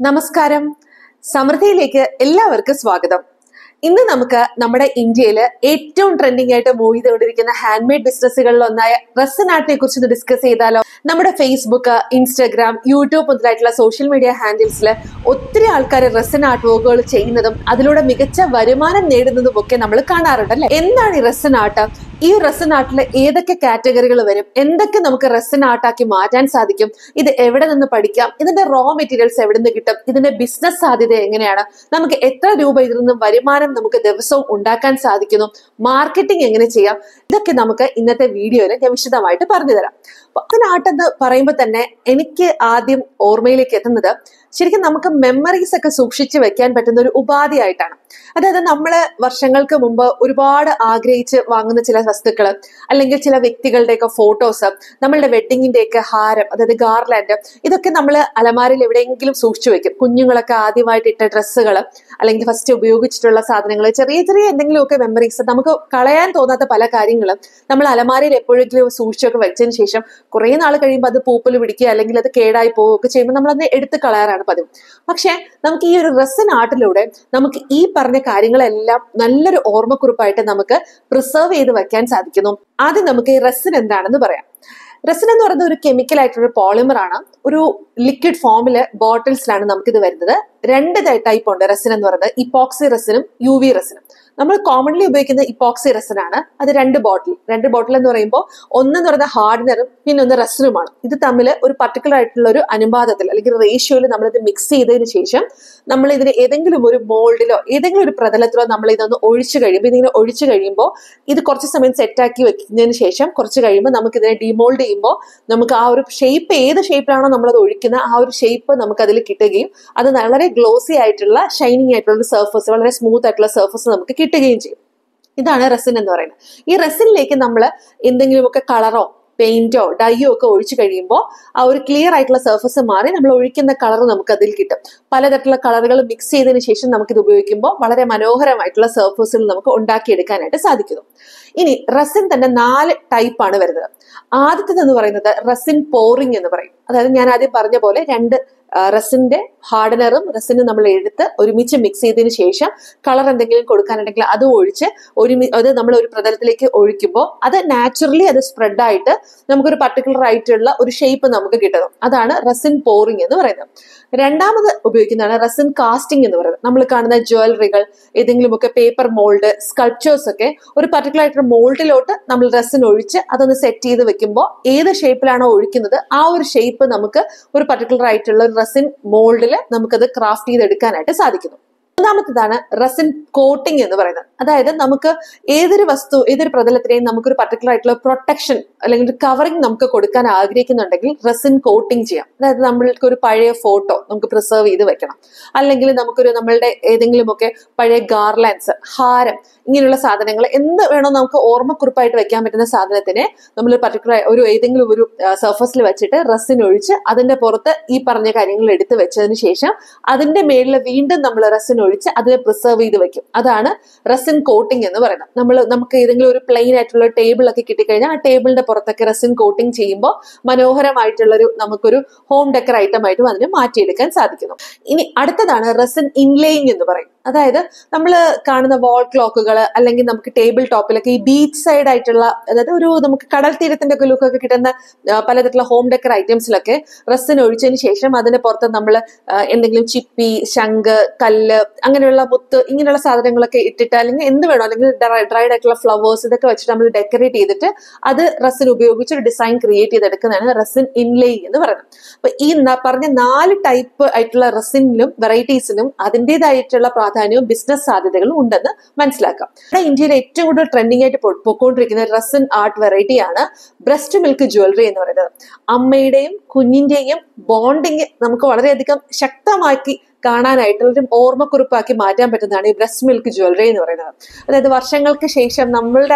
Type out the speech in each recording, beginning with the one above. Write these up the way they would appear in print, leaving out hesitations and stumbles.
നമസ്കാരം. സമൃദ്ധിയിലേക്ക് എല്ലാവർക്കും സ്വാഗതം. ഇന്ന് നമുക്ക് നമ്മുടെ ഇന്ത്യയില് ഏറ്റവും ട്രെൻഡിങ് ആയിട്ട് മൂവ് ചെയ്തുകൊണ്ടിരിക്കുന്ന ഹാൻഡ് മെയ്ഡ് ബിസിനസ്സുകളിൽ ഒന്നായ റെസിൻ ആർട്ടിനെ കുറിച്ച് ഡിസ്കസ് ചെയ്താലോ? നമ്മുടെ ഫേസ്ബുക്ക്, ഇൻസ്റ്റാഗ്രാം, യൂട്യൂബ് മുതലായിട്ടുള്ള സോഷ്യൽ മീഡിയ ഹാൻഡിൽസിൽ ഒത്തിരി ആൾക്കാർ റെസിൻ ആർട്ട് വർക്കുകൾ ചെയ്യുന്നതും അതിലൂടെ മികച്ച വരുമാനം നേടുന്നതും ഒക്കെ നമ്മൾ കാണാറുണ്ടല്ലേ. എന്താണ് ഈ റെസിൻ ആർട്ട്? ഈ റെസിൻ ആർട്ടിൽ ഏതൊക്കെ കാറ്റഗറികൾ വരും? എന്തൊക്കെ നമുക്ക് റെസിൻ ആർട്ടാക്കി മാറ്റാൻ സാധിക്കും? ഇത് എവിടെ നിന്ന് പഠിക്കാം? ഇതിന്റെ റോ മെറ്റീരിയൽസ് എവിടെ നിന്ന് കിട്ടും? ഇതിന്റെ ബിസിനസ് സാധ്യത എങ്ങനെയാണ്? നമുക്ക് എത്ര രൂപ ഇതിൽ നിന്നും വരുമാനം നമുക്ക് ദിവസവും ഉണ്ടാക്കാൻ സാധിക്കുന്നു? മാർക്കറ്റിംഗ് എങ്ങനെ ചെയ്യാം? ഇതൊക്കെ നമുക്ക് ഇന്നത്തെ വീഡിയോയിൽ ഞാൻ വിശദമായിട്ട് പറഞ്ഞു തരാം. റെസിൻ ആർട്ട് എന്ന് പറയുമ്പോൾ തന്നെ എനിക്ക് ആദ്യം ഓർമ്മയിലേക്ക് എത്തുന്നത് ശരിക്കും നമുക്ക് മെമ്മറീസ് ഒക്കെ സൂക്ഷിച്ചു വെക്കാൻ പറ്റുന്ന ഒരു ഉപാധിയായിട്ടാണ്. അതായത് നമ്മള് വർഷങ്ങൾക്ക് മുമ്പ് ഒരുപാട് ആഗ്രഹിച്ച് വാങ്ങുന്ന ചില വസ്തുക്കൾ, അല്ലെങ്കിൽ ചില വ്യക്തികളുടെയൊക്കെ ഫോട്ടോസ്, നമ്മളുടെ വെഡിങ്ങിന്റെയൊക്കെ ഹാരം, അതായത് ഗാർലാൻഡ്, ഇതൊക്കെ നമ്മൾ അലമാരയിൽ എവിടെയെങ്കിലും സൂക്ഷിച്ചു വെക്കും. കുഞ്ഞുങ്ങളൊക്കെ ആദ്യമായിട്ട് ഇട്ട ഡ്രസ്സുകൾ, അല്ലെങ്കിൽ ഫസ്റ്റ് ഉപയോഗിച്ചിട്ടുള്ള സാധനങ്ങൾ, ചെറിയ ചെറിയ എന്തെങ്കിലുമൊക്കെ മെമ്മറീസ്, നമുക്ക് കളയാൻ തോന്നാത്ത പല കാര്യങ്ങളും നമ്മൾ അലമാരയിൽ എപ്പോഴെങ്കിലും സൂക്ഷിച്ചൊക്കെ വെച്ചതിന് ശേഷം കുറെ നാൾ കഴിയുമ്പോൾ അത് പൂപ്പൽ പിടിക്കുക, അല്ലെങ്കിൽ അത് കേടായി പോവുകയൊക്കെ ചെയ്യുമ്പോൾ നമ്മൾ അതിനെ എടുത്ത് കളയാറാണ് പതിവ്. പക്ഷെ നമുക്ക് ഈ ഒരു റെസിൻ ആർട്ടിലൂടെ നമുക്ക് ഈ പറഞ്ഞ കാര്യങ്ങളെല്ലാം നല്ലൊരു ഓർമ്മക്കുറിപ്പായിട്ട് നമുക്ക് പ്രിസർവ് ചെയ്ത് വെക്കാൻ സാധിക്കുന്നു. ആദ്യം നമുക്ക് ഈ റെസിൻ എന്താണെന്ന് പറയാം. റെസിൻ എന്ന് പറയുന്നത് ഒരു കെമിക്കൽ ആയിട്ടുള്ള പോളിമർ ആണ്. ഒരു ലിക്വിഡ് ഫോമില് ബോട്ടിൽസിലാണ് നമുക്കിത് വരുന്നത്. രണ്ട് ടൈപ്പ് ഉണ്ട് റെസിൻ എന്ന് പറയുന്നത്, ഇപ്പോക്സി റെസിനും യു വി റെസിനും. നമ്മൾ കോമൺലി ഉപയോഗിക്കുന്ന ഇപ്പോക്സി റെസിൻ ആണ്. അത് രണ്ട് ബോട്ടിൽ എന്ന് പറയുമ്പോൾ ഒന്നെന്ന് പറയുന്ന ഹാർഡനറും പിന്നെ ഒന്ന് റെസിനുമാണ്. ഇത് തമ്മിൽ ഒരു പർട്ടിക്കുലർ ആയിട്ടുള്ള ഒരു അനുപാതത്തിൽ അല്ലെങ്കിൽ റേഷ്യോയിൽ നമ്മളിത് മിക്സ് ചെയ്തതിന് ശേഷം നമ്മൾ ഇതിന് ഏതെങ്കിലും ഒരു മോൾഡിലോ ഏതെങ്കിലും ഒരു പ്രതലത്തിലോ നമ്മൾ ഇതൊന്ന് ഇതിങ്ങനെ ഒഴിച്ചു കഴിയുമ്പോൾ ഇത് കുറച്ച് സമയം സെറ്റാക്കി വെക്കുന്നതിന് ശേഷം കുറച്ച് കഴിയുമ്പോൾ നമുക്ക് ഇതിനെ ഡിമോൾഡ് ചെയ്യുമ്പോൾ നമുക്ക് ആ ഒരു ഷേപ്പ്, ഏത് ഷേപ്പിലാണോ നമ്മളത് ഒഴിക്കുന്ന ആ ഒരു ഷേപ്പ് നമുക്ക് അതിൽ കിട്ടുകയും അത് വളരെ ഗ്ലോസി ആയിട്ടുള്ള ഷൈനിങ് ആയിട്ടുള്ള സർഫസ്, വളരെ സ്മൂത്ത് ആയിട്ടുള്ള സർഫസ് നമുക്ക് കിട്ടുകയും ചെയ്യും. ഇതാണ് റെസിൻ എന്ന് പറയുന്നത്. ഈ റെസിനിലേക്ക് നമ്മൾ എന്തെങ്കിലുമൊക്കെ കളറോ പെയിന്റോ ഡൈയോ ഒക്കെ ഒഴിച്ചു കഴിയുമ്പോൾ ആ ഒരു ക്ലിയർ ആയിട്ടുള്ള സർഫസ് മാറി നമ്മൾ ഒഴിക്കുന്ന കളർ നമുക്ക് അതിൽ കിട്ടും. പലതരത്തിലുള്ള കളറുകൾ മിക്സ് ചെയ്തതിന് ശേഷം നമുക്കിത് ഉപയോഗിക്കുമ്പോൾ വളരെ മനോഹരമായിട്ടുള്ള സർഫസുകൾ നമുക്ക് ഉണ്ടാക്കിയെടുക്കാനായിട്ട് സാധിക്കുന്നു. ഇനി റെസിൻ തന്നെ 4 ടൈപ്പാണ് വരുന്നത്. ആദ്യത്തേതെന്ന് പറയുന്നത് റെസിൻ പോറിംഗ് എന്ന് പറയും. അതായത് ഞാൻ ആദ്യം പറഞ്ഞ പോലെ രണ്ട് റെസിന്റെ ഹാർഡനറും റെസിനും നമ്മൾ എടുത്ത് ഒരുമിച്ച് മിക്സ് ചെയ്തതിന് ശേഷം കളർ എന്തെങ്കിലും കൊടുക്കാനുണ്ടെങ്കിൽ അത് ഒഴിച്ച് അത് നമ്മൾ ഒരു പ്രതലത്തിലേക്ക് ഒഴിക്കുമ്പോൾ അത് നാച്ചുറലി അത് സ്പ്രെഡ് ആയിട്ട് നമുക്കൊരു പർട്ടിക്കുലർ ആയിട്ടുള്ള ഒരു ഷേപ്പ് നമുക്ക് കിട്ടുന്നു. അതാണ് റെസിൻ പോറിംഗ് എന്ന് പറയുന്നത്. രണ്ടാമത് ഉപയോഗിക്കുന്നതാണ് റെസിൻ കാസ്റ്റിംഗ് എന്ന് പറയുന്നത്. നമ്മൾ കാണുന്ന ജ്വല്ലറികൾ, ഏതെങ്കിലുമൊക്കെ പേപ്പർ മോൾഡ്, സ്കൾപ്ചേഴ്സ് ഒക്കെ ഒരു പർട്ടിക്കുലർ ആയിട്ടുള്ള മോൾഡിലോട്ട് നമ്മൾ റെസിൻ ഒഴിച്ച് അതൊന്ന് സെറ്റ് ചെയ്ത് വെക്കുമ്പോൾ ഏത് ഷേപ്പിലാണോ ഒഴിക്കുന്നത് ആ ഒരു ഷേപ്പ് നമുക്ക് ഒരു പർട്ടിക്കുലർ ആയിട്ടുള്ള റെസിൻ മോൾഡിൽ നമുക്കത് ക്രാഫ്റ്റ് ചെയ്തെടുക്കാനായിട്ട് സാധിക്കുന്നു. മൂന്നാമത്തേതാണ് റെസിൻ കോട്ടിംഗ് എന്ന് പറയുന്നത്. അതായത് നമുക്ക് ഏതൊരു പ്രതലത്തിനെയും നമുക്കൊരു പർട്ടിക്കുലർ ആയിട്ടുള്ള പ്രൊട്ടക്ഷൻ അല്ലെങ്കിൽ കവറിങ് നമുക്ക് കൊടുക്കാൻ ആഗ്രഹിക്കുന്നുണ്ടെങ്കിൽ റെസിൻ കോട്ടിംഗ് ചെയ്യാം. അതായത് നമ്മൾക്ക് ഒരു പഴയ ഫോട്ടോ നമുക്ക് പ്രിസർവ് ചെയ്ത് വെക്കണം, അല്ലെങ്കിൽ നമ്മളുടെ ഏതെങ്കിലുമൊക്കെ പഴയ ഗാർലാൻഡ്സ്, ഹാരം, ഇങ്ങനെയുള്ള സാധനങ്ങൾ എന്ത് വേണോ നമുക്ക് ഓർമ്മക്കുറിപ്പായിട്ട് വെക്കാൻ പറ്റുന്ന സാധനത്തിനെ നമ്മൾ പർട്ടിക്കുലർ ഏതെങ്കിലും ഒരു സർഫസിൽ വെച്ചിട്ട് റെസിൻ ഒഴിച്ച് അതിന്റെ പുറത്ത് ഈ പറഞ്ഞ കാര്യങ്ങൾ എടുത്ത് വെച്ചതിന് ശേഷം അതിന്റെ മേളിൽ വീണ്ടും നമ്മൾ റെസിൻ ഒഴിച്ച് അതിനെ പ്രിസർവ് ചെയ്ത് വെക്കും. അതാണ് റെസിൻ കോട്ടിംഗ് എന്ന് പറയുന്നത്. നമുക്ക് ഏതെങ്കിലും ഒരു പ്ലെയിൻ ആയിട്ടുള്ള ടേബിൾ ഒക്കെ കിട്ടിക്കഴിഞ്ഞാൽ ആ ടേബിളിന്റെ പുറത്തൊക്കെ റെസിൻ കോട്ടിംഗ് ചെയ്യുമ്പോൾ മനോഹരമായിട്ടുള്ളൊരു നമുക്കൊരു ഹോം ഡെക്കർ ഐറ്റം ആയിട്ടും അതിനെ മാറ്റിയെടുക്കാൻ സാധിക്കുന്നു. ഇനി അടുത്തതാണ് റെസിൻ ഇൻലേയിങ് എന്ന് പറയും. അതായത് നമ്മൾ കാണുന്ന വാൾ ക്ലോക്കുകൾ, അല്ലെങ്കിൽ നമുക്ക് ടേബിൾ ടോപ്പിലൊക്കെ ഈ ബീച്ച് സൈഡ് ആയിട്ടുള്ള, അതായത് നമുക്ക് കടൽ തീരത്തിന്റെ ഒക്കെ ലുക്കൊക്കെ കിട്ടുന്ന പലതരത്തിലുള്ള ഹോം ഡെക്കർ ഐറ്റംസിലൊക്കെ റെസിൻ ഒഴിച്ചതിന് ശേഷം അതിന് പുറത്ത് നമ്മൾ എന്തെങ്കിലും ചിപ്പി, ശംഖ്, കല്ല്, അങ്ങനെയുള്ള മുത്ത്, ഇങ്ങനെയുള്ള സാധനങ്ങളൊക്കെ ഇട്ടിട്ട്, അല്ലെങ്കിൽ എന്ത് വേണോ, അല്ലെങ്കിൽ ഡ്രൈഡ് ആയിട്ടുള്ള ഫ്ലവേഴ്സ്, ഇതൊക്കെ വെച്ചിട്ട് നമ്മൾ ഡെക്കറേറ്റ് ചെയ്തിട്ട് അത് റെസിൻ ഉപയോഗിച്ച് ഒരു ഡിസൈൻ ക്രിയേറ്റ് ചെയ്തെടുക്കുന്നതാണ് റെസിൻ ഇൻലേയിങ് എന്ന് പറയുന്നത്. അപ്പൊ ഈ പറഞ്ഞ 4 ടൈപ്പ് ആയിട്ടുള്ള റെസിനിലും വെറൈറ്റീസിനും അതിൻ്റെതായിട്ടുള്ള പ്രാധാന്യവും ബിസിനസ് സാധ്യതകളും ഉണ്ടെന്ന് മനസ്സിലാക്കാം. ഇന്ത്യയിൽ ഏറ്റവും കൂടുതൽ ട്രെൻഡിങ് ആയിട്ട് പൊക്കോണ്ടിരിക്കുന്ന റെസിൻ ആർട്ട് വെറൈറ്റി ആണ് ബ്രസ്റ്റ് മിൽക്ക് ജ്വല്ലറി എന്ന് പറയുന്നത്. അമ്മയുടെയും കുഞ്ഞിന്റെയും ബോണ്ടിങ് നമുക്ക് വളരെയധികം ശക്തമാക്കി കാണാനായിട്ടുള്ള ഒരു ഓർമ്മക്കുറിപ്പാക്കി മാറ്റാൻ പറ്റുന്നതാണ് ഈ ബ്രസ്റ്റ് മിൽക്ക് ജ്വല്ലറി എന്ന് പറയുന്നത്. അതായത് വർഷങ്ങൾക്ക് ശേഷം നമ്മളുടെ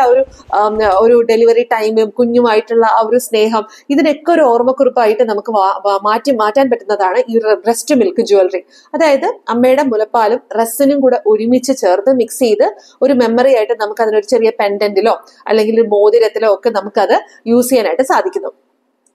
ഒരു ഡെലിവറി ടൈമും കുഞ്ഞുമായിട്ടുള്ള ആ ഒരു സ്നേഹം, ഇതിനൊക്കെ ഒരു ഓർമ്മക്കുറിപ്പായിട്ട് നമുക്ക് മാറ്റാൻ പറ്റുന്നതാണ് ഈ ബ്രസ്റ്റ് മിൽക്ക് ജ്വല്ലറി. അതായത് അമ്മയുടെ മുലപ്പാലും റെസിനും കൂടെ ഒരുമിച്ച് ചേർത്ത് മിക്സ് ചെയ്ത് ഒരു മെമ്മറി ആയിട്ട് നമുക്ക് അതിനൊരു ചെറിയ പെൻഡന്റിലോ അല്ലെങ്കിൽ മോതിരത്തിലോ ഒക്കെ നമുക്കത് യൂസ് ചെയ്യാനായിട്ട് സാധിക്കുന്നു.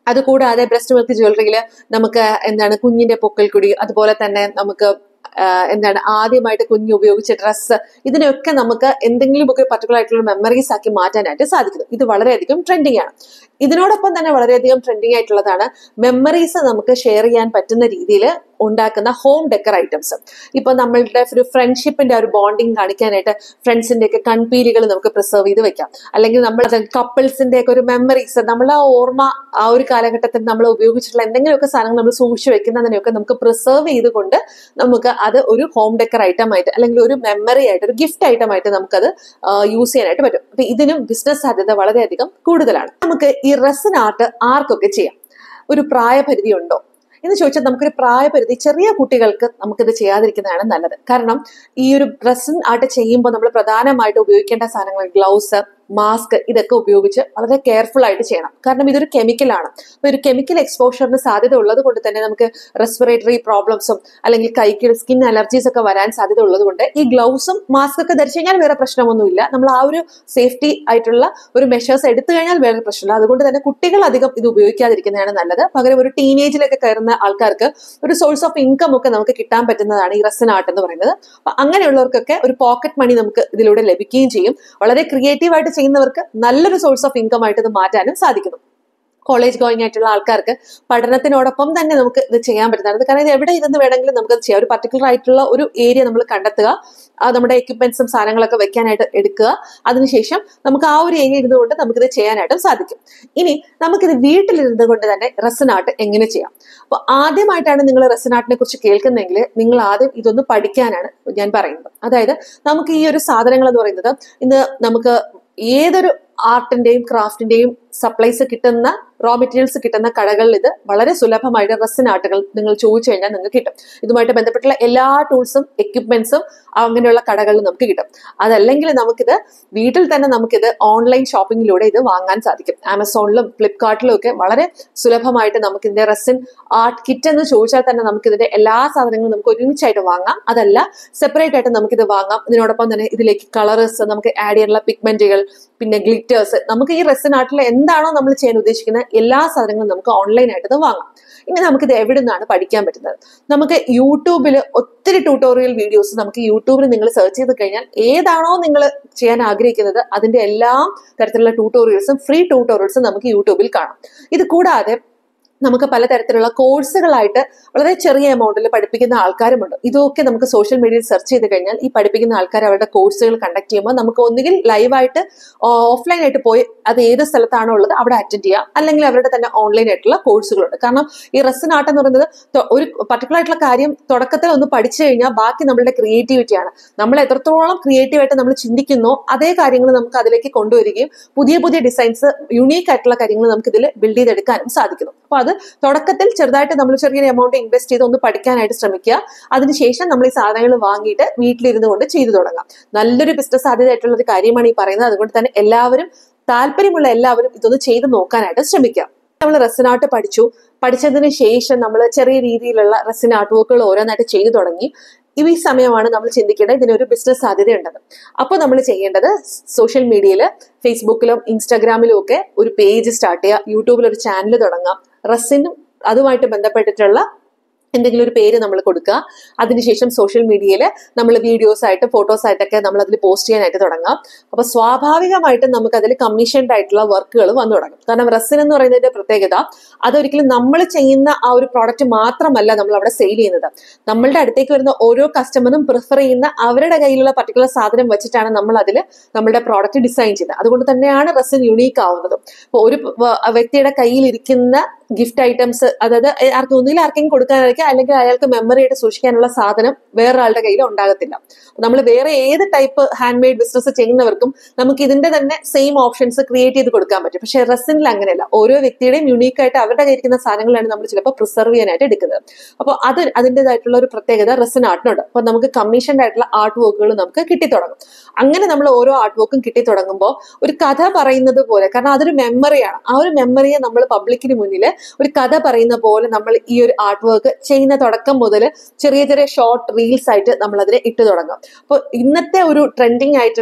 അതുകൂടാതെ ബ്രസ്റ്റ് മിൽക്ക് ജ്വല്ലറിയിൽ നമുക്ക് എന്താണ് കുഞ്ഞിന്റെ പൊക്കൽക്കുടി, അതുപോലെ തന്നെ നമുക്ക് എന്താണ് ആദ്യമായിട്ട് കുഞ്ഞ് ഉപയോഗിച്ച ഡ്രസ്സ്, ഇതിനൊക്കെ നമുക്ക് എന്തെങ്കിലുമൊക്കെ പർട്ടിക്കുലർ ആയിട്ടുള്ള മെമ്മറീസ് ആക്കി മാറ്റാനായിട്ട് സാധിക്കുന്നു. ഇത് വളരെയധികം ട്രെൻഡിങ് ആണ്. ഇതിനോടൊപ്പം തന്നെ വളരെയധികം ട്രെൻഡിങ് ആയിട്ടുള്ളതാണ് മെമ്മറീസ് നമുക്ക് ഷെയർ ചെയ്യാൻ പറ്റുന്ന രീതിയിൽ ഉണ്ടാക്കുന്ന ഹോം ഡെക്കർ ഐറ്റംസ്. ഇപ്പൊ നമ്മളുടെ ഒരു ഫ്രണ്ട്ഷിപ്പിന്റെ ഒരു ബോണ്ടിങ് കാണിക്കാനായിട്ട് ഫ്രണ്ട്സിന്റെ ഒക്കെ കൺപീലികൾ നമുക്ക് പ്രിസർവ് ചെയ്ത് വെക്കാം. അല്ലെങ്കിൽ നമ്മൾ കപ്പിൾസിന്റെ ഒക്കെ ഒരു മെമ്മറീസ്, നമ്മൾ ആ ഓർമ്മ ആ ഒരു കാലഘട്ടത്തിൽ നമ്മൾ ഉപയോഗിച്ചിട്ടുള്ള എന്തെങ്കിലുമൊക്കെ സാധനങ്ങൾ നമ്മൾ സൂക്ഷിച്ചു വെക്കുന്നതിനെയൊക്കെ നമുക്ക് പ്രിസർവ് ചെയ്തുകൊണ്ട് നമുക്ക് അത് ഒരു ഹോം ഡെക്കർ ഐറ്റം ആയിട്ട് അല്ലെങ്കിൽ ഒരു മെമ്മറി ആയിട്ട് ഒരു ഗിഫ്റ്റ് ഐറ്റം ആയിട്ട് നമുക്കത് യൂസ് ചെയ്യാനായിട്ട് പറ്റും. അപ്പൊ ഇതിനും ബിസിനസ് സാധ്യത വളരെയധികം കൂടുതലാണ്. നമുക്ക് ഈ റെസിൻ ആർട്ട് ആർക്കൊക്കെ ചെയ്യാം? ഒരു പ്രായപരിധി ഉണ്ടോ എന്ന് ചോദിച്ചാൽ നമുക്കൊരു പ്രായപരിധി, ചെറിയ കുട്ടികൾക്ക് നമുക്കിത് ചെയ്യാതിരിക്കുന്നതാണ് നല്ലത്. കാരണം ഈ ഒരു റെസിൻ ആർട്ട് ചെയ്യുമ്പോൾ നമ്മൾ പ്രധാനമായിട്ട് ഉപയോഗിക്കേണ്ട സാധനങ്ങൾ ഗ്ലൗസ്, മാസ്ക്, ഇതൊക്കെ ഉപയോഗിച്ച് വളരെ കെയർഫുൾ ആയിട്ട് ചെയ്യണം. കാരണം ഇതൊരു കെമിക്കലാണ്. അപ്പൊ ഒരു കെമിക്കൽ എക്സ്പോഷറിന് സാധ്യത ഉള്ളത് കൊണ്ട് തന്നെ നമുക്ക് റെസ്പിറേറ്ററി പ്രോബ്ലംസും അല്ലെങ്കിൽ കൈക്ക് സ്കിൻ അലർജീസ് ഒക്കെ വരാൻ സാധ്യത ഉള്ളത് കൊണ്ട് ഈ ഗ്ലൗസും മാസ്ക് ഒക്കെ ധരിച്ചു കഴിഞ്ഞാൽ വേറെ പ്രശ്നമൊന്നുമില്ല. നമ്മൾ ആ ഒരു സേഫ്റ്റി ആയിട്ടുള്ള ഒരു മെഷേഴ്സ് എടുത്തു കഴിഞ്ഞാൽ വേറെ പ്രശ്നമില്ല. അതുകൊണ്ട് തന്നെ കുട്ടികൾ അധികം ഇത് ഉപയോഗിക്കാതിരിക്കുന്നതാണ് നല്ലത്. പകരം ഒരു ടീനേജിലൊക്കെ കയറുന്ന ആൾക്കാർക്ക് ഒരു സോഴ്സ് ഓഫ് ഇൻകം ഒക്കെ നമുക്ക് കിട്ടാൻ പറ്റുന്നതാണ് ഈ റെസിൻ ആർട്ട് എന്ന് പറയുന്നത്. അപ്പൊ അങ്ങനെയുള്ളവർക്കൊക്കെ ഒരു പോക്കറ്റ് മണി നമുക്ക് ഇതിലൂടെ ലഭിക്കുകയും ചെയ്യും. വളരെ ക്രിയേറ്റീവായിട്ട് ചെയ്യുന്നവർക്ക് നല്ലൊരു സോഴ്സ് ഓഫ് ഇൻകം ആയിട്ട് ഇത് മാറ്റാനും സാധിക്കുന്നു. കോളേജ് ഗോയിങ് ആയിട്ടുള്ള ആൾക്കാർക്ക് പഠനത്തിനോടൊപ്പം തന്നെ നമുക്ക് ഇത് ചെയ്യാൻ പറ്റുന്നതാണ്. കാരണം ഇത് എവിടെ ഇരുന്ന് വേണമെങ്കിലും നമുക്കത് ചെയ്യാം. ഒരു പർട്ടിക്കുലർ ആയിട്ടുള്ള ഒരു ഏരിയ നമ്മൾ കണ്ടെത്തുക, നമ്മുടെ എക്യുപ്മെന്റ്സും സാധനങ്ങളൊക്കെ വെക്കാനായിട്ട് എടുക്കുക. അതിനുശേഷം നമുക്ക് ആ ഒരു ഏരിയ ഇരുന്നുകൊണ്ട് നമുക്കിത് ചെയ്യാനായിട്ടും സാധിക്കും. ഇനി നമുക്കിത് വീട്ടിലിരുന്നു കൊണ്ട് തന്നെ റെസിൻ ആർട്ട് എങ്ങനെ ചെയ്യാം? അപ്പൊ ആദ്യമായിട്ടാണ് നിങ്ങൾ റെസിൻ ആർട്ടിനെ കുറിച്ച് കേൾക്കുന്നെങ്കിൽ നിങ്ങൾ ആദ്യം ഇതൊന്ന് പഠിക്കാനാണ് ഞാൻ പറയുന്നത്. അതായത് നമുക്ക് ഈ ഒരു സാധനങ്ങൾ എന്ന് പറയുന്നത് ഇന്ന് നമുക്ക് ഏതൊരു ആർട്ടിന്റെയും ക്രാഫ്റ്റിന്റെയും സപ്ലൈസ് കിട്ടുന്ന റോ മെറ്റീരിയൽസ് കിട്ടുന്ന കടകളിൽ ഇത് വളരെ സുലഭമായിട്ട് റെസിൻ ആർട്ടുകൾ നിങ്ങൾ ചോദിച്ചു കഴിഞ്ഞാൽ നിങ്ങൾക്ക് കിട്ടും. ഇതുമായിട്ട് ബന്ധപ്പെട്ടുള്ള എല്ലാ ടൂൾസും എക്യുപ്മെന്റ്സും അങ്ങനെയുള്ള കടകളിൽ നമുക്ക് കിട്ടും. അതല്ലെങ്കിൽ നമുക്കിത് വീട്ടിൽ തന്നെ നമുക്കിത് ഓൺലൈൻ ഷോപ്പിങ്ങിലൂടെ ഇത് വാങ്ങാൻ സാധിക്കും. ആമസോണിലും ഫ്ലിപ്കാർട്ടിലും ഒക്കെ വളരെ സുലഭമായിട്ട് നമുക്ക് ഇതിന്റെ റെസിൻ ആർട്ട് കിറ്റ് എന്ന് ചോദിച്ചാൽ തന്നെ നമുക്കിതിന്റെ എല്ലാ സാധനങ്ങളും നമുക്ക് ഒരുമിച്ചായിട്ട് വാങ്ങാം. അതല്ല സെപ്പറേറ്റ് ആയിട്ട് നമുക്കിത് വാങ്ങാം. ഇതിനോടൊപ്പം തന്നെ ഇതിലേക്ക് കളേഴ്സ്, നമുക്ക് ആഡ് ചെയ്യാനുള്ള പിഗ്മെന്റുകൾ, പിന്നെ ഗ്ലിറ്റേഴ്സ്, നമുക്ക് ഈ റെസിൻ ആർട്ടിൽ എന്താണോ നമ്മൾ ചെയ്യാൻ ഉദ്ദേശിക്കുന്ന എല്ലാ സാധനങ്ങളും നമുക്ക് ഓൺലൈനായിട്ട് വാങ്ങാം. ഇനി നമുക്കിത് എവിടെ നിന്നാണ് പഠിക്കാൻ പറ്റുന്നത്? നമുക്ക് യൂട്യൂബിൽ ഒത്തിരി ട്യൂട്ടോറിയൽ വീഡിയോസ്, നമുക്ക് യൂട്യൂബിൽ നിങ്ങൾ സെർച്ച് ചെയ്ത് കഴിഞ്ഞാൽ ഏതാണോ നിങ്ങൾ ചെയ്യാൻ ആഗ്രഹിക്കുന്നത് അതിന്റെ എല്ലാ തരത്തിലുള്ള ട്യൂട്ടോറിയൽസും ഫ്രീ ട്യൂട്ടോറിയൽസും നമുക്ക് യൂട്യൂബിൽ കാണാം. ഇത് കൂടാതെ നമുക്ക് പലതരത്തിലുള്ള കോഴ്സുകളായിട്ട് വളരെ ചെറിയ എമൗണ്ടിൽ പഠിപ്പിക്കുന്ന ആൾക്കാരുമുണ്ട്. ഇതൊക്കെ നമുക്ക് സോഷ്യൽ മീഡിയയിൽ സെർച്ച് ചെയ്ത് കഴിഞ്ഞാൽ ഈ പഠിപ്പിക്കുന്ന ആൾക്കാർ അവരുടെ കോഴ്സുകൾ കണ്ടക്ട് ചെയ്യുമ്പോൾ നമുക്ക് ഒന്നുകിൽ ലൈവായിട്ട് ഓഫ്ലൈൻ ആയിട്ട് പോയി അത് ഏത് സ്ഥലത്താണോ ഉള്ളത് അവിടെ അറ്റൻഡ് ചെയ്യാം, അല്ലെങ്കിൽ അവരുടെ തന്നെ ഓൺലൈൻ ആയിട്ടുള്ള കോഴ്സുകളുണ്ട്. കാരണം ഈ റെസിൻ ആർട്ട് എന്ന് പറയുന്നത് ഒരു പർട്ടിക്കുലർ ആയിട്ടുള്ള കാര്യം തുടക്കത്തിൽ ഒന്ന് പഠിച്ചു കഴിഞ്ഞാൽ ബാക്കി നമ്മളുടെ ക്രിയേറ്റിവിറ്റിയാണ്. നമ്മൾ എത്രത്തോളം ക്രിയേറ്റീവായിട്ട് നമ്മൾ ചിന്തിക്കുന്നോ അതേ കാര്യങ്ങൾ നമുക്ക് അതിലേക്ക് കൊണ്ടുവരികയും പുതിയ പുതിയ ഡിസൈൻസ്, യൂണീക്ക് ആയിട്ടുള്ള കാര്യങ്ങൾ നമുക്ക് ഇതിൽ ബിൽഡ് ചെയ്തെടുക്കാനും സാധിക്കുന്നു. അപ്പൊ അത് തുടക്കത്തിൽ ചെറുതായിട്ട് നമ്മൾ ചെറിയൊരു എമൗണ്ട് ഇൻവെസ്റ്റ് ചെയ്ത് ഒന്ന് പഠിക്കാനായിട്ട് ശ്രമിക്കുക. അതിനുശേഷം നമ്മൾ ഈ സാധനങ്ങൾ വാങ്ങിയിട്ട് വീട്ടിലിരുന്ന് കൊണ്ട് ചെയ്തു തുടങ്ങാം. നല്ലൊരു ബിസിനസ് സാധ്യതയായിട്ടുള്ള ഒരു കാര്യമാണ് ഈ പറയുന്നത്. അതുകൊണ്ട് തന്നെ എല്ലാവരും, താല്പര്യമുള്ള എല്ലാവരും ഇതൊന്ന് ചെയ്ത് നോക്കാനായിട്ട് ശ്രമിക്കുക. നമ്മൾ റെസിൻ ആർട്ട് പഠിച്ചതിന് ശേഷം നമ്മൾ ചെറിയ രീതിയിലുള്ള റെസിൻ ആർട്ട് വർക്കുകൾ ഓരോന്നായിട്ട് ചെയ്തു തുടങ്ങി. ഈ സമയമാണ് നമ്മൾ ചിന്തിക്കേണ്ടത് ഇതിനൊരു ബിസിനസ് സാധ്യതയുണ്ടെന്ന്. അപ്പോൾ നമ്മൾ ചെയ്യേണ്ടത് സോഷ്യൽ മീഡിയയിൽ, ഫേസ്ബുക്കിലും ഇൻസ്റ്റാഗ്രാമിലും ഒക്കെ ഒരു പേജ് സ്റ്റാർട്ട് ചെയ്യുക, യൂട്യൂബിൽ ഒരു ചാനൽ തുടങ്ങാം, റെസിനും അതുമായിട്ട് ബന്ധപ്പെട്ടിട്ടുള്ള എന്തെങ്കിലും ഒരു പേര് നമ്മൾ കൊടുക്കുക. അതിനുശേഷം സോഷ്യൽ മീഡിയയിൽ നമ്മൾ വീഡിയോസ് ആയിട്ട് ഫോട്ടോസ് ആയിട്ടൊക്കെ നമ്മൾ അതിൽ പോസ്റ്റ് ചെയ്യാനായിട്ട് തുടങ്ങാം. അപ്പൊ സ്വാഭാവികമായിട്ടും നമുക്ക് അതിൽ കമ്മീഷൻഡ് ആയിട്ടുള്ള വർക്കുകൾ വന്നു തുടങ്ങും. കാരണം റെസിൻ എന്ന് പറയുന്നതിന്റെ പ്രത്യേകത അതൊരിക്കലും നമ്മൾ ചെയ്യുന്ന ആ ഒരു പ്രോഡക്റ്റ് മാത്രമല്ല നമ്മൾ അവിടെ സെയിൽ ചെയ്യുന്നത്. നമ്മളുടെ അടുത്തേക്ക് വരുന്ന ഓരോ കസ്റ്റമറും പ്രിഫർ ചെയ്യുന്ന അവരുടെ കയ്യിലുള്ള പർട്ടിക്കുലർ സാധനം വെച്ചിട്ടാണ് നമ്മൾ അതിൽ നമ്മുടെ പ്രോഡക്റ്റ് ഡിസൈൻ ചെയ്യുന്നത്. അതുകൊണ്ട് തന്നെയാണ് റെസിൻ യുണീക്ക് ആവുന്നത്. അപ്പൊ ഒരു വ്യക്തിയുടെ കയ്യിലിരിക്കുന്ന ഗിഫ്റ്റ് ഐറ്റംസ്, അതായത് ഒന്നുകിൽ ആർക്കെങ്കിലും കൊടുക്കാനായിരിക്കും, അല്ലെങ്കിൽ അയാൾക്ക് മെമ്മറി ആയിട്ട് സൂക്ഷിക്കാനുള്ള സാധനം വേറൊരാളുടെ കയ്യിൽ ഉണ്ടാകത്തില്ല. നമ്മൾ വേറെ ഏത് ടൈപ്പ് ഹാൻഡ് മെയ്ഡ് ബിസിനസ് ചെയ്യുന്നവർക്കും നമുക്ക് ഇതിന്റെ തന്നെ സെയിം ഓപ്ഷൻസ് ക്രിയേറ്റ് ചെയ്ത് കൊടുക്കാൻ പറ്റും. പക്ഷെ റെസിനിൽ അങ്ങനെയല്ല. ഓരോ വ്യക്തിയുടെയും യുണീക്ക് ആയിട്ട് അവരുടെ കയ്യിരിക്കുന്ന സാധനങ്ങളാണ് നമ്മൾ ചിലപ്പോൾ പ്രിസർവ് ചെയ്യാനായിട്ട് എടുക്കുന്നത്. അപ്പോൾ അതിൻ്റെതായിട്ടുള്ള ഒരു പ്രത്യേകത റെസിൻ ആർട്ടിനുണ്ട്. അപ്പൊ നമുക്ക് കമ്മീഷൻഡ് ആയിട്ടുള്ള ആർട്ട് വർക്കുകൾ നമുക്ക് കിട്ടിത്തുടങ്ങും. അങ്ങനെ നമ്മൾ ഓരോ ആർട്ട് വർക്കും കിട്ടിത്തുടങ്ങുമ്പോൾ ഒരു കഥ പറയുന്നത് പോലെ, കാരണം അതൊരു മെമ്മറിയാണ്, ആ ഒരു മെമ്മറിയെ നമ്മൾ പബ്ലിക്കിന് മുന്നിൽ ഒരു കഥ പറയുന്ന പോലെ നമ്മൾ ഈ ഒരു ആർട്ട് വർക്ക് ചെയ്യുന്ന തുടക്കം മുതൽ ചെറിയ ചെറിയ ഷോർട്ട് റീൽസ് ആയിട്ട് നമ്മൾ അതിനെ ഇട്ട് തുടങ്ങും. അപ്പോൾ ഇന്നത്തെ ഒരു ട്രെൻഡിങ് ആയിട്ടുള്ള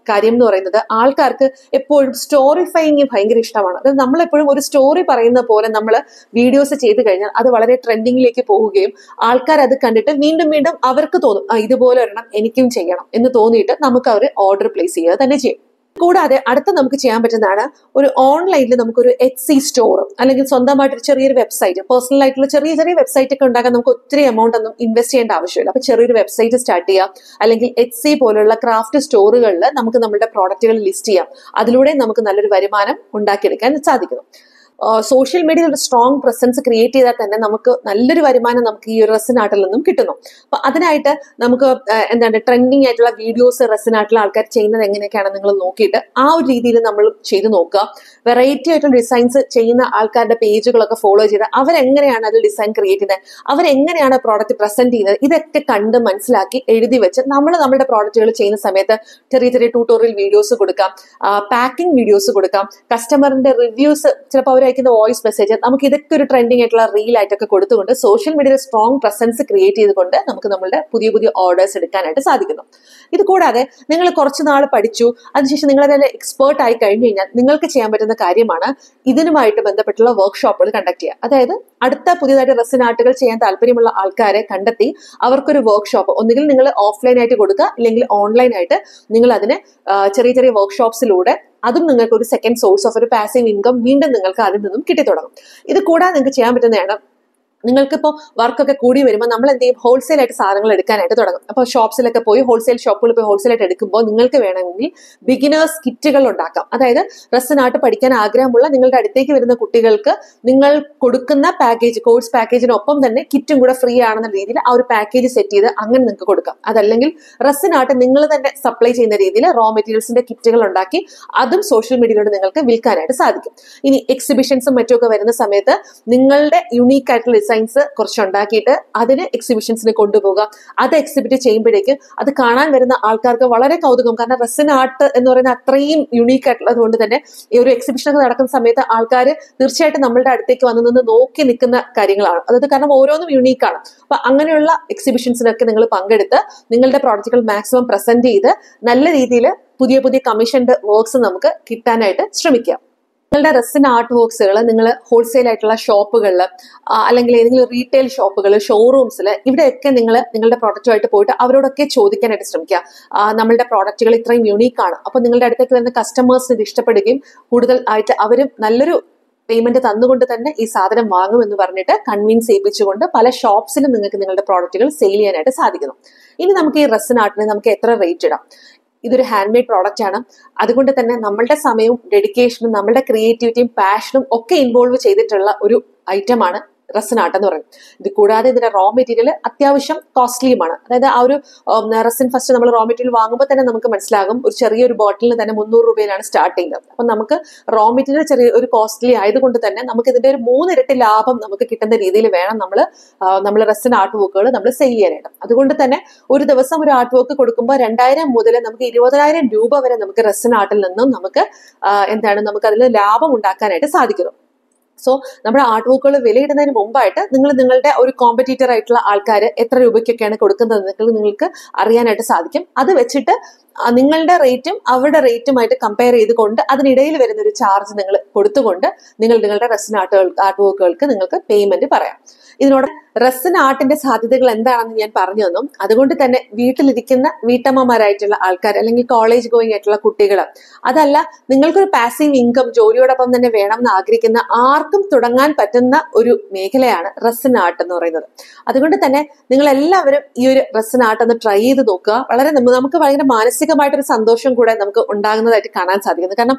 കാര്യം എന്ന് പറയുന്നത് ആൾക്കാർക്ക് എപ്പോഴും സ്റ്റോറിഫൈങ് ഭയങ്കര ഇഷ്ടമാണ്. അതായത് നമ്മളെപ്പോഴും ഒരു സ്റ്റോറി പറയുന്ന പോലെ നമ്മൾ വീഡിയോസ് ചെയ്ത് കഴിഞ്ഞാൽ അത് വളരെ ട്രെൻഡിങ്ങിലേക്ക് പോവുകയും ആൾക്കാർ അത് കണ്ടിട്ട് വീണ്ടും വീണ്ടും അവർക്ക് തോന്നും ഇതുപോലെ ഒരെണ്ണം എനിക്കും ചെയ്യണം എന്ന് തോന്നിയിട്ട് നമുക്ക് അവർ ഓർഡർ പ്ലേസ് ചെയ്യുക തന്നെ ചെയ്യും. കൂടാതെ അടുത്ത നമുക്ക് ചെയ്യാൻ പറ്റുന്നതാണ് ഒരു ഓൺലൈനിൽ നമുക്കൊരു Etsy സ്റ്റോർ അല്ലെങ്കിൽ സ്വന്തമായിട്ട് ചെറിയൊരു വെബ്സൈറ്റ്, പേഴ്സണൽ ആയിട്ടുള്ള ചെറിയ ചെറിയ വെബ്സൈറ്റ് ഒക്കെ ഉണ്ടാക്കാൻ നമുക്ക് ഒത്തിരി എമൗണ്ട് ഒന്നും ഇൻവെസ്റ്റ് ചെയ്യേണ്ട ആവശ്യമില്ല. അപ്പൊ ചെറിയൊരു വെബ്സൈറ്റ് സ്റ്റാർട്ട് ചെയ്യാം, അല്ലെങ്കിൽ Etsy പോലുള്ള ക്രാഫ്റ്റ് സ്റ്റോറുകളിൽ നമുക്ക് നമ്മുടെ പ്രോഡക്റ്റുകൾ ലിസ്റ്റ് ചെയ്യാം. അതിലൂടെ നമുക്ക് നല്ലൊരു വരുമാനം ഉണ്ടാക്കിയെടുക്കാൻ സാധിക്കുന്നു. സോഷ്യൽ മീഡിയയിൽ ഒരു സ്ട്രോങ് പ്രസൻസ് ക്രിയേറ്റ് ചെയ്താൽ തന്നെ നമുക്ക് നല്ലൊരു വരുമാനം നമുക്ക് ഈ റെസിൻ ആർട്ടിൽ നിന്നും കിട്ടുന്നു. അപ്പൊ അതിനായിട്ട് നമുക്ക് ട്രെൻഡിങ് ആയിട്ടുള്ള വീഡിയോസ് റെസിൻ ആർട്ടിൽ ആൾക്കാർ ചെയ്യുന്നത് എങ്ങനെയൊക്കെയാണ് നിങ്ങൾ നോക്കിയിട്ട് ആ ഒരു രീതിയിൽ നമ്മൾ ചെയ്ത് നോക്കുക. വെറൈറ്റി ആയിട്ടുള്ള ഡിസൈൻസ് ചെയ്യുന്ന ആൾക്കാരുടെ പേജുകളൊക്കെ ഫോളോ ചെയ്ത് അവരെങ്ങനെയാണ് അതിൽ ഡിസൈൻ ക്രിയേറ്റ് ചെയ്യുന്നത്, അവരെങ്ങനെയാണ് പ്രോഡക്റ്റ് പ്രസന്റ് ചെയ്യുന്നത്, ഇതൊക്കെ കണ്ട് മനസ്സിലാക്കി എഴുതി വെച്ച് നമ്മൾ നമ്മുടെ പ്രോഡക്റ്റുകൾ ചെയ്യുന്ന സമയത്ത് ചെറിയ ചെറിയ ട്യൂട്ടോറിയൽ വീഡിയോസ് കൊടുക്കാം, പാക്കിംഗ് വീഡിയോസ് കൊടുക്കാം, കസ്റ്റമറിന്റെ റിവ്യൂസ്, ചിലപ്പോൾ അവർ അയക്കുന്ന വോയിസ് മെസ്സേജ്, നമുക്ക് ഇതൊക്കെ ഒരു ട്രെൻഡിങ് ആയിട്ടുള്ള റീൽ ആയിട്ടൊക്കെ കൊടുത്തുകൊണ്ട് സോഷ്യൽ മീഡിയയിൽ സ്ട്രോങ് പ്രസൻസ് ക്രിയേറ്റ് ചെയ്തുകൊണ്ട് നമുക്ക് നമ്മുടെ പുതിയ പുതിയ ഓർഡേഴ്സ് എടുക്കാനായിട്ട് സാധിക്കുന്നു. ഇത് കൂടാതെ നിങ്ങൾ കുറച്ച് നാൾ പഠിച്ചു, അതിനുശേഷം നിങ്ങൾ അതിൽ എക്സ്പേർട്ട് ആയി കഴിഞ്ഞു കഴിഞ്ഞാൽ നിങ്ങൾക്ക് ചെയ്യാൻ പറ്റുന്ന കാര്യമാണ് ഇതിനുമായിട്ട് ബന്ധപ്പെട്ടുള്ള വർക്ക്ഷോപ്പുകൾ കണ്ടക്ട് ചെയ്യുക. അതായത് അടുത്ത പുതിയതായിട്ട് റെസിൻ ആർട്ടുകൾ ചെയ്യാൻ താല്പര്യമുള്ള ആൾക്കാരെ കണ്ടെത്തി അവർക്കൊരു വർക്ക്ഷോപ്പ് ഒന്നുകിൽ നിങ്ങൾ ഓഫ്ലൈൻ ആയിട്ട് കൊടുക്കുക, അല്ലെങ്കിൽ ഓൺലൈൻ ആയിട്ട് നിങ്ങൾ അതിന് ചെറിയ ചെറിയ വർക്ക്ഷോപ്സിലൂടെ അതും നിങ്ങൾക്ക് ഒരു സെക്കൻഡ് സോഴ്സ് ഓഫ് ഒരു പാസീവ് ഇൻകം വീണ്ടും നിങ്ങൾക്ക് അതിൽ നിന്നും കിട്ടി തുടങ്ങും. ഇത് കൂടാതെ നിങ്ങൾക്ക് ചെയ്യാൻ പറ്റുന്നതാണ്, നിങ്ങൾക്കിപ്പോൾ വർക്കൊക്കെ കൂടി വരുമ്പോൾ നമ്മൾ എന്ത് ചെയ്യും, ഹോൾസെയിൽ ആയിട്ട് സാധനങ്ങൾ എടുക്കാനായിട്ട് തുടങ്ങും. അപ്പോൾ ഷോപ്സിലൊക്കെ പോയി ഹോൾസെയിൽ ഷോപ്പുകളിൽ പോയി ഹോൾസെയിൽ ആയിട്ട് എടുക്കുമ്പോൾ നിങ്ങൾക്ക് വേണമെങ്കിൽ ബിഗിനേഴ്സ് കിറ്റുകൾ ഉണ്ടാക്കാം. അതായത് റെസിൻ ആർട്ട് പഠിക്കാൻ ആഗ്രഹമുള്ള നിങ്ങളുടെ അടുത്തേക്ക് വരുന്ന കുട്ടികൾക്ക് നിങ്ങൾ കൊടുക്കുന്ന പാക്കേജ്, കോഴ്സ് പാക്കേജിനൊപ്പം തന്നെ കിറ്റും കൂടെ ഫ്രീ ആണെന്ന രീതിയിൽ ആ ഒരു പാക്കേജ് സെറ്റ് ചെയ്ത് അങ്ങനെ നിങ്ങൾക്ക് കൊടുക്കാം. അതല്ലെങ്കിൽ റെസിൻ ആർട്ട് നിങ്ങൾ തന്നെ സപ്ലൈ ചെയ്യുന്ന രീതിയിൽ റോ മെറ്റീരിയൽസിന്റെ കിറ്റുകൾ ഉണ്ടാക്കി അതും സോഷ്യൽ മീഡിയയിലൂടെ നിങ്ങൾക്ക് വിൽക്കാനായിട്ട് സാധിക്കും. ഇനി എക്സിബിഷൻസും മറ്റുമൊക്കെ വരുന്ന സമയത്ത് നിങ്ങളുടെ യുണീക്ക് ആയിട്ടുള്ള ഡിസൈൻസ് കുറച്ചുണ്ടാക്കിയിട്ട് അതിന് എക്സിബിഷൻസിന് കൊണ്ടുപോകുക. അത് എക്സിബിറ്റ് ചെയ്യുമ്പോഴേക്ക് അത് കാണാൻ വരുന്ന ആൾക്കാർക്ക് വളരെ കൗതുകം. കാരണം റെസിൻ ആർട്ട് എന്ന് പറയുന്ന അത്രയും യുണീക്ക് ആയിട്ടുള്ളത് കൊണ്ട് തന്നെ ഈ ഒരു എക്സിബിഷനൊക്കെ നടക്കുന്ന സമയത്ത് ആൾക്കാർ തീർച്ചയായിട്ടും നമ്മളുടെ അടുത്തേക്ക് വന്ന് നിന്ന് നോക്കി നിൽക്കുന്ന കാര്യങ്ങളാണ്. അതായത് കാരണം ഓരോന്നും യുണീക്കാണ്. അപ്പൊ അങ്ങനെയുള്ള എക്സിബിഷൻസിനൊക്കെ നിങ്ങൾ പങ്കെടുത്ത് നിങ്ങളുടെ പ്രോഡക്റ്റുകൾ മാക്സിമം പ്രസന്റ് ചെയ്ത് നല്ല രീതിയിൽ പുതിയ പുതിയ കമ്മീഷൻഡ് വർക്ക്സ് നമുക്ക് കിട്ടാനായിട്ട് ശ്രമിക്കാം. നിങ്ങളുടെ റെസിൻ ആർട്ട് വർക്ക്സുകൾ നിങ്ങൾ ഹോൾസെയിൽ ആയിട്ടുള്ള ഷോപ്പുകളിൽ അല്ലെങ്കിൽ ഏതെങ്കിലും റീറ്റെയിൽ ഷോപ്പുകൾ, ഷോറൂംസിൽ, ഇവിടെയൊക്കെ നിങ്ങൾ നിങ്ങളുടെ പ്രോഡക്റ്റുമായിട്ട് പോയിട്ട് അവരോടൊക്കെ ചോദിക്കാനായിട്ട് ശ്രമിക്കുക. നമ്മളുടെ പ്രോഡക്റ്റുകൾ ഇത്രയും യുണീക്കാണ്, അപ്പോൾ നിങ്ങളുടെ അടുത്തേക്ക് വരുന്ന കസ്റ്റമേഴ്സിന് ഇത് ഇഷ്ടപ്പെടുകയും കൂടുതൽ ആയിട്ട് അവരും നല്ലൊരു പേയ്മെന്റ് തന്നുകൊണ്ട് തന്നെ ഈ സാധനം വാങ്ങുമെന്ന് പറഞ്ഞിട്ട് കൺവിൻസ് ചെയ്യിപ്പിച്ചുകൊണ്ട് പല ഷോപ്സിലും നിങ്ങൾക്ക് നിങ്ങളുടെ പ്രോഡക്റ്റുകൾ സെയിൽ ചെയ്യാനായിട്ട് സാധിക്കുന്നു. ഇനി നമുക്ക് ഈ റെസിൻ ആർട്ടിന് നമുക്ക് എത്ര റേറ്റ് ഇടാം? ഇതൊരു ഹാൻഡ് മെയ്ഡ് പ്രോഡക്റ്റ് ആണ്. അതുകൊണ്ട് തന്നെ നമ്മളുടെ സമയവും ഡെഡിക്കേഷനും നമ്മളുടെ ക്രിയേറ്റിവിറ്റിയും പാഷനും ഒക്കെ ഇൻവോൾവ് ചെയ്തിട്ടുള്ള ഒരു ഐറ്റമാണ് റെസിൻ ആർട്ട് എന്ന് പറയുന്നത്. ഇത് കൂടാതെ ഇതിന്റെ റോ മെറ്റീരിയൽ അത്യാവശ്യം കോസ്റ്റ്ലിയുമാണ്. അതായത് ആ ഒരു റെസിൻ ഫസ്റ്റ് നമ്മൾ റോ മെറ്റീരിയൽ വാങ്ങുമ്പോൾ തന്നെ നമുക്ക് മനസ്സിലാകും, ഒരു ചെറിയൊരു ബോട്ടിലിന് തന്നെ 300 രൂപയിലാണ് സ്റ്റാർട്ട് ചെയ്യുന്നത്. അപ്പൊ നമുക്ക് റോ മെറ്റീരിയൽ ചെറിയ ഒരു കോസ്റ്റ്ലി ആയതുകൊണ്ട് തന്നെ നമുക്ക് ഇതിന്റെ ഒരു 3 ഇരട്ടി ലാഭം നമുക്ക് കിട്ടുന്ന രീതിയിൽ വേണം നമ്മൾ റെസിൻ ആർട്ട് വർക്കുകൾ നമ്മൾ സെയിൽ ചെയ്യാനായിട്ട്. അതുകൊണ്ട് തന്നെ ഒരു ദിവസം ഒരു ആർട്ട് വർക്ക് കൊടുക്കുമ്പോൾ 2000 മുതൽ നമുക്ക് 20,000 രൂപ വരെ നമുക്ക് റെസിൻ ആർട്ടിൽ നിന്നും നമുക്ക് നമുക്ക് അതിൽ ലാഭം ഉണ്ടാക്കാനായിട്ട് സാധിക്കുന്നു. സോ നമ്മുടെ ആർട്ട് വർക്കുകൾ വിലയിടുന്നതിന് മുമ്പായിട്ട് നിങ്ങളുടെ ഒരു കോമ്പറ്റീറ്റർ ആയിട്ടുള്ള ആൾക്കാർ എത്ര രൂപയ്ക്കൊക്കെയാണ് കൊടുക്കുന്നത് നിങ്ങൾക്ക് അറിയാനായിട്ട് സാധിക്കും. അത് വെച്ചിട്ട് നിങ്ങളുടെ റേറ്റും അവരുടെ റേറ്റുമായിട്ട് കമ്പയർ ചെയ്തുകൊണ്ട് അതിനിടയിൽ വരുന്ന ഒരു ചാർജ് നിങ്ങൾ കൊടുത്തുകൊണ്ട് നിങ്ങളുടെ റെസിൻ ആർട്ട് വർക്കുകൾക്ക് നിങ്ങൾക്ക് പേയ്മെന്റ് പറയാം. ഇതിനോട് റെസിൻ ആർട്ടിന്റെ സാധ്യതകൾ എന്താണെന്ന് ഞാൻ പറഞ്ഞു തന്നു. അതുകൊണ്ട് തന്നെ വീട്ടിലിരിക്കുന്ന വീട്ടമ്മമാരായിട്ടുള്ള ആൾക്കാർ അല്ലെങ്കിൽ കോളേജ് ഗോയിങ് ആയിട്ടുള്ള കുട്ടികൾ, അതല്ല നിങ്ങൾക്കൊരു പാസീവ് ഇൻകം ജോലിയോടൊപ്പം തന്നെ വേണമെന്ന് ആഗ്രഹിക്കുന്ന ആർക്കും തുടങ്ങാൻ പറ്റുന്ന ഒരു മേഖലയാണ് റെസിൻ ആർട്ട് എന്ന് പറയുന്നത്. അതുകൊണ്ട് തന്നെ നിങ്ങൾ എല്ലാവരും ഈ ഒരു റെസിൻ ആർട്ട് ഒന്ന് ട്രൈ ചെയ്ത് നോക്കുക. നമുക്ക് ഭയങ്കര മാനസികമായിട്ടൊരു സന്തോഷം കൂടെ നമുക്ക് ഉണ്ടാകുന്നതായിട്ട് കാണാൻ സാധിക്കുന്നു. കാരണം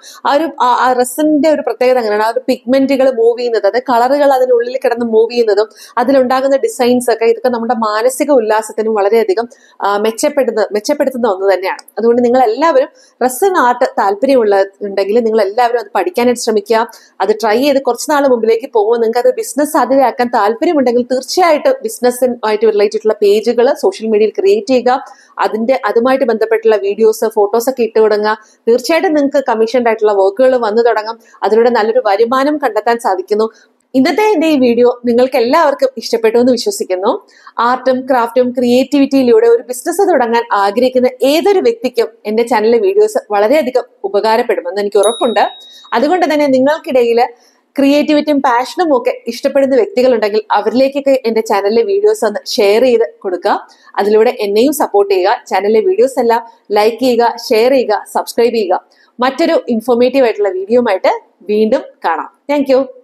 ആ റെസിന്റെ ഒരു പ്രത്യേകത അങ്ങനെയാണ്. ആ ഒരു പിഗ്മെന്റുകൾ മൂവ് ചെയ്യുന്നത്, അത് കളറുകൾ അതിനുള്ളിൽ കിടന്ന് മൂവ് ചെയ്യുന്നതും അതിലുണ്ടാകുന്ന ഡിസൈൻസ് ഒക്കെ, ഇതൊക്കെ നമ്മുടെ മാനസിക ഉല്ലാസത്തിനും വളരെയധികം മെച്ചപ്പെടുത്തുന്ന ഒന്ന് തന്നെയാണ്. അതുകൊണ്ട് നിങ്ങൾ എല്ലാവരും റെസിൻ ആർട്ട് താല്പര്യമുണ്ടെങ്കിൽ നിങ്ങൾ എല്ലാവരും അത് പഠിക്കാനായിട്ട് ശ്രമിക്കുക. അത് ട്രൈ ചെയ്ത് കുറച്ച് നാൾ മുമ്പിലേക്ക് പോകുമ്പോൾ നിങ്ങൾക്ക് അത് ബിസിനസ് സാധ്യതയാക്കാൻ താല്പര്യമുണ്ടെങ്കിൽ തീർച്ചയായിട്ടും ബിസിനസ്സുമായിട്ട് റിലേറ്റഡ് ആയിട്ടുള്ള പേജുകൾ സോഷ്യൽ മീഡിയയിൽ ക്രിയേറ്റ് ചെയ്യുക. അതുമായിട്ട് ബന്ധപ്പെട്ടുള്ള വീഡിയോസ്, ഫോട്ടോസ് ഒക്കെ ഇട്ട് തുടങ്ങുക. തീർച്ചയായിട്ടും നിങ്ങൾക്ക് കമ്മീഷൻഡ് ആയിട്ടുള്ള വർക്കുകൾ വന്നു തുടങ്ങും. അതിലൂടെ നല്ലൊരു വരുമാനം കണ്ടെത്താൻ സാധിക്കുന്നു. ഇന്നത്തെ എന്റെ ഈ വീഡിയോ നിങ്ങൾക്ക് എല്ലാവർക്കും ഇഷ്ടപ്പെട്ടു എന്ന് വിശ്വസിക്കുന്നു. ആർട്ടും ക്രാഫ്റ്റും ക്രിയേറ്റിവിറ്റിയിലൂടെ ഒരു ബിസിനസ് തുടങ്ങാൻ ആഗ്രഹിക്കുന്ന ഏതൊരു വ്യക്തിക്കും എന്റെ ചാനലിലെ വീഡിയോസ് വളരെയധികം ഉപകാരപ്പെടുമെന്ന് എനിക്ക് ഉറപ്പുണ്ട്. അതുകൊണ്ട് തന്നെ നിങ്ങൾക്കിടയിൽ ക്രിയേറ്റിവിറ്റിയും പാഷനും ഒക്കെ ഇഷ്ടപ്പെടുന്ന വ്യക്തികളുണ്ടെങ്കിൽ അവരിലേക്കൊക്കെ എന്റെ ചാനലിലെ വീഡിയോസ് ഒന്ന് ഷെയർ ചെയ്ത് കൊടുക്കുക. അതിലൂടെ എന്നെയും സപ്പോർട്ട് ചെയ്യുക. ചാനലിലെ വീഡിയോസ് എല്ലാം ലൈക്ക് ചെയ്യുക, ഷെയർ ചെയ്യുക, സബ്സ്ക്രൈബ് ചെയ്യുക. മറ്റൊരു ഇൻഫോർമേറ്റീവ് ആയിട്ടുള്ള വീഡിയോ ആയിട്ട് വീണ്ടും കാണാം. താങ്ക്